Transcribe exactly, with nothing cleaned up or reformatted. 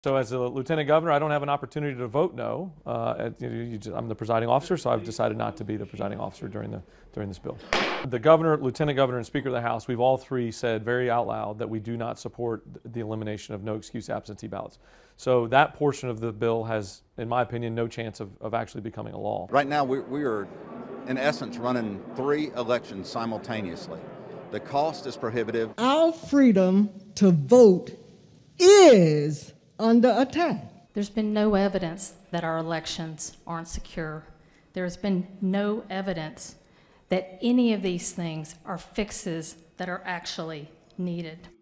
So as a lieutenant governor, I don't have an opportunity to vote no. Uh, you know, you just, I'm the presiding officer, so I've decided not to be the presiding officer during the during this bill. The governor, lieutenant governor, and speaker of the House, we've all three said very out loud that we do not support the elimination of no excuse absentee ballots. So that portion of the bill has, in my opinion, no chance of, of actually becoming a law. Right now, we, we are, in essence, running three elections simultaneously. The cost is prohibitive. Our freedom to vote is under attack. There's been no evidence that our elections aren't secure. There's been no evidence that any of these things are fixes that are actually needed.